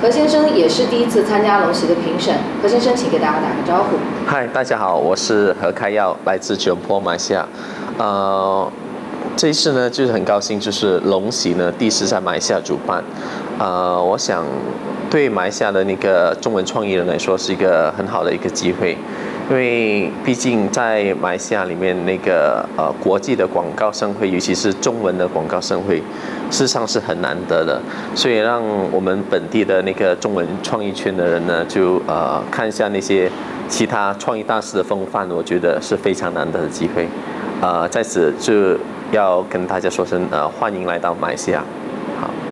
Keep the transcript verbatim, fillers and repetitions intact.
何先生也是第一次参加龙席的评审，何先生请给大家打个招呼。 嗨，大家好，我是何开耀，来自吉隆坡马来西亚。呃，这一次呢，就是很高兴，就是龙席呢第一次在马来西亚主办。呃，我想对马来西亚的那个中文创意人来说是一个很好的一个机会，因为毕竟在马来西亚里面那个呃国际的广告盛会，尤其是中文的广告盛会，事实上是很难得的，所以让我们本地的那个中文创意圈的人呢，就呃看一下那些其他创意大师的风范，我觉得是非常难得的机会。呃，在此就要跟大家说声呃欢迎来到马来西亚。